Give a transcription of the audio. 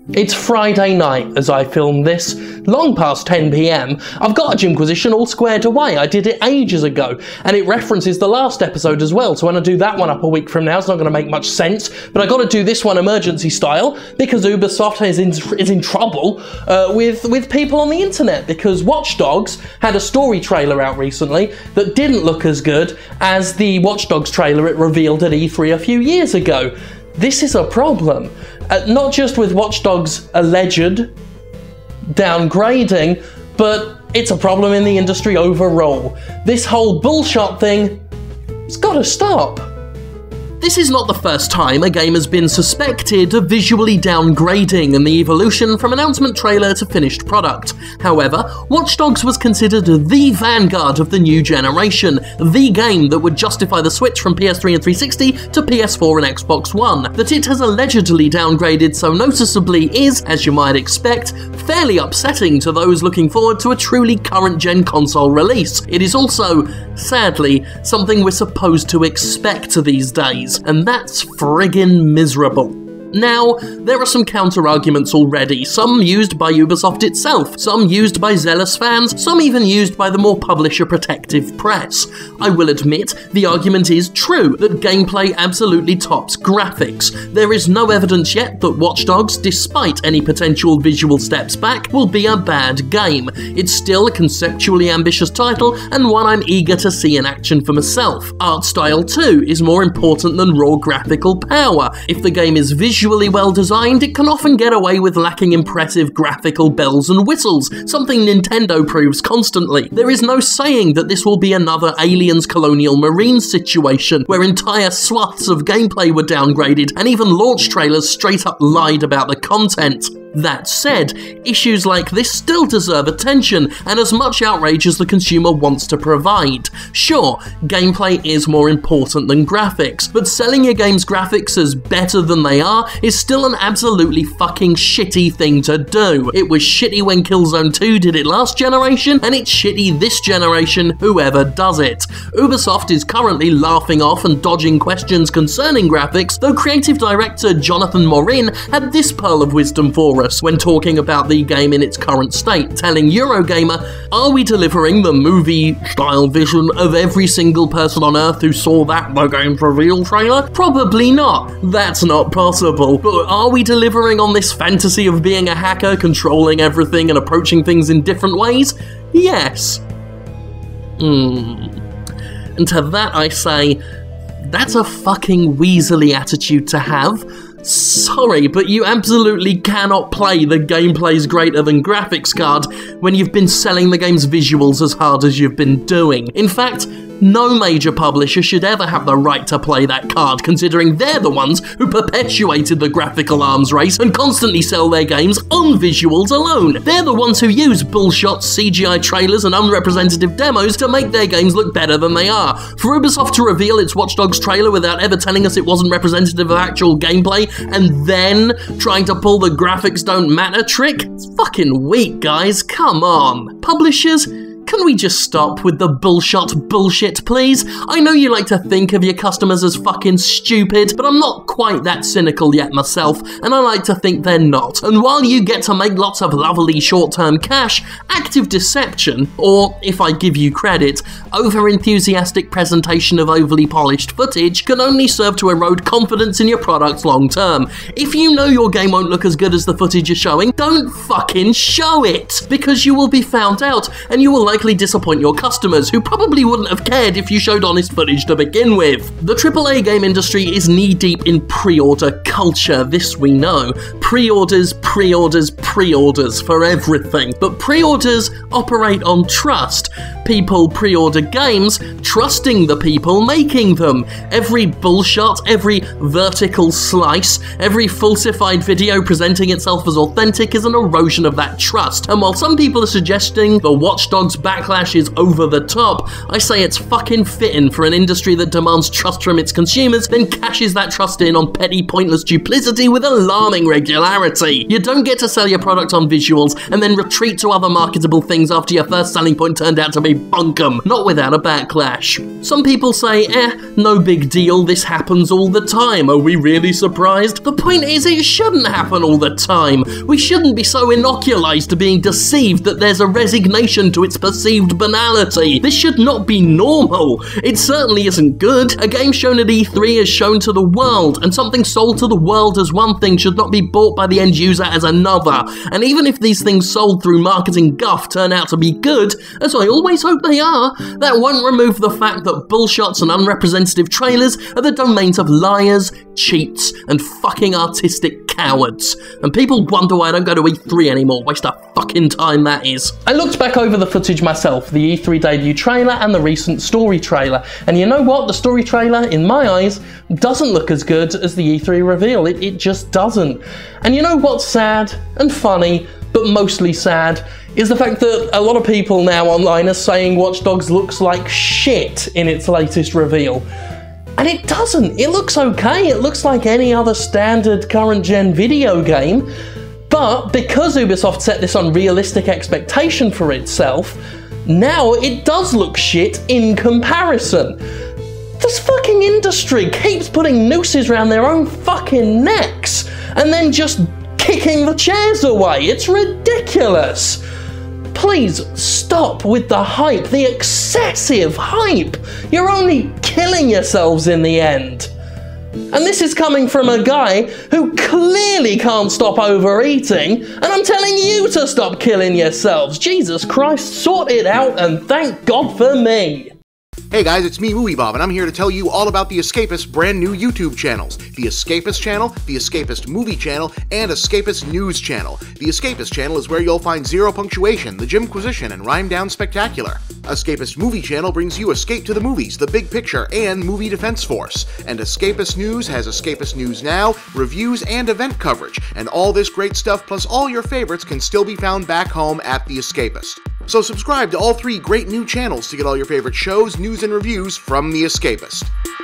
It's Friday night as I film this, long past 10 PM. I've got a Jimquisition all squared away. I did it ages ago, and it references the last episode as well, so when I do that one up a week from now, it's not going to make much sense, but I got to do this one emergency style, because Ubisoft is in trouble with people on the internet, because Watch Dogs had a story trailer out recently that didn't look as good as the Watch Dogs trailer it revealed at E3 a few years ago. This is a problem. Not just with Watch Dogs' alleged downgrading, but it's a problem in the industry overall. This whole bullshot thing, it's gotta stop. This is not the first time a game has been suspected of visually downgrading in the evolution from announcement trailer to finished product. However, Watch Dogs was considered the vanguard of the new generation, the game that would justify the switch from PS3 and 360 to PS4 and Xbox One. That it has allegedly downgraded so noticeably is, as you might expect, fairly upsetting to those looking forward to a truly current-gen console release. It is also, sadly, something we're supposed to expect these days. And that's friggin' miserable. Now, there are some counter-arguments already, some used by Ubisoft itself, some used by zealous fans, some even used by the more publisher-protective press. I will admit, the argument is true, that gameplay absolutely tops graphics. There is no evidence yet that Watch Dogs, despite any potential visual steps back, will be a bad game. It's still a conceptually ambitious title, and one I'm eager to see in action for myself. Art style, too, is more important than raw graphical power. If the game is visually well designed, it can often get away with lacking impressive graphical bells and whistles, something Nintendo proves constantly. There is no saying that this will be another Aliens Colonial Marines situation, where entire swaths of gameplay were downgraded, and even launch trailers straight up lied about the content. That said, issues like this still deserve attention, and as much outrage as the consumer wants to provide. Sure, gameplay is more important than graphics, but selling your game's graphics as better than they are is still an absolutely fucking shitty thing to do. It was shitty when Killzone 2 did it last generation, and it's shitty this generation, whoever does it. Ubisoft is currently laughing off and dodging questions concerning graphics, though creative director Jonathan Morin had this pearl of wisdom for us when talking about the game in its current state, telling Eurogamer, "Are we delivering the movie-style vision of every single person on Earth who saw that the game's reveal trailer? Probably not. That's not possible. But are we delivering on this fantasy of being a hacker, controlling everything and approaching things in different ways? Yes." And to that I say, that's a fucking weaselly attitude to have. Sorry, but you absolutely cannot play the gameplay's greater than graphics card when you've been selling the game's visuals as hard as you've been doing. In fact, no major publisher should ever have the right to play that card, considering they're the ones who perpetuated the graphical arms race and constantly sell their games on visuals alone. They're the ones who use bullshots, CGI trailers, and unrepresentative demos to make their games look better than they are. For Ubisoft to reveal its Watch Dogs trailer without ever telling us it wasn't representative of actual gameplay, and then trying to pull the graphics don't matter trick? It's fucking weak, guys. Come on. Publishers, can we just stop with the bullshot bullshit, please? I know you like to think of your customers as fucking stupid, but I'm not quite that cynical yet myself, and I like to think they're not. And while you get to make lots of lovely short-term cash, active deception, or, if I give you credit, over-enthusiastic presentation of overly polished footage, can only serve to erode confidence in your product long-term. If you know your game won't look as good as the footage you're showing, don't fucking show it! Because you will be found out, and you will likely disappoint your customers, who probably wouldn't have cared if you showed honest footage to begin with. The AAA game industry is knee-deep in pre-order culture, this we know. Pre-orders, pre-orders, pre-orders for everything. But pre-orders operate on trust. People pre-order games, trusting the people making them. Every bullshot, every vertical slice, every falsified video presenting itself as authentic is an erosion of that trust. And while some people are suggesting the Watch Dogs backlash is over the top, I say it's fucking fitting for an industry that demands trust from its consumers, then cashes that trust in on petty, pointless duplicity with alarming regularity. You don't get to sell your product on visuals and then retreat to other marketable things after your first selling point turned out to be bunkum, not without a backlash. Some people say, no big deal, this happens all the time. Are we really surprised? The point is, it shouldn't happen all the time. We shouldn't be so inoculated to being deceived that there's a resignation to its perceived banality. This should not be normal. It certainly isn't good. A game shown at E3 is shown to the world, and something sold to the world as one thing should not be bought by the end user as another. And even if these things sold through marketing guff turn out to be good, as I always hope they are, that won't remove the fact that bullshots and unrepresentative trailers are the domains of liars, cheats, and fucking artistic cowards. And people wonder why I don't go to E3 anymore. Waste of fucking time that is. I looked back over the footage myself, the E3 debut trailer and the recent story trailer, and you know what? The story trailer, in my eyes, doesn't look as good as the E3 reveal. It just doesn't. And you know what's sad and funny, but mostly sad, is the fact that a lot of people now online are saying Watch Dogs looks like shit in its latest reveal. And it doesn't. It looks okay. It looks like any other standard current-gen video game. But because Ubisoft set this unrealistic expectation for itself, now it does look shit in comparison. This fucking industry keeps putting nooses around their own fucking necks and then just kicking the chairs away. It's ridiculous. Please stop with the hype, the excessive hype. You're only killing yourselves in the end. And this is coming from a guy who clearly can't stop overeating, and I'm telling you to stop killing yourselves. Jesus Christ, sort it out and thank God for me. Hey guys, it's me, Movie Bob, and I'm here to tell you all about The Escapist's brand new YouTube channels. The Escapist channel, The Escapist Movie channel, and Escapist News channel. The Escapist channel is where you'll find Zero Punctuation, The Jimquisition, and Rhyme Down Spectacular. Escapist Movie channel brings you Escape to the Movies, The Big Picture, and Movie Defense Force. And Escapist News has Escapist News Now, reviews, and event coverage. And all this great stuff plus all your favorites can still be found back home at The Escapist. So subscribe to all 3 great new channels to get all your favorite shows, news, and reviews from The Escapist.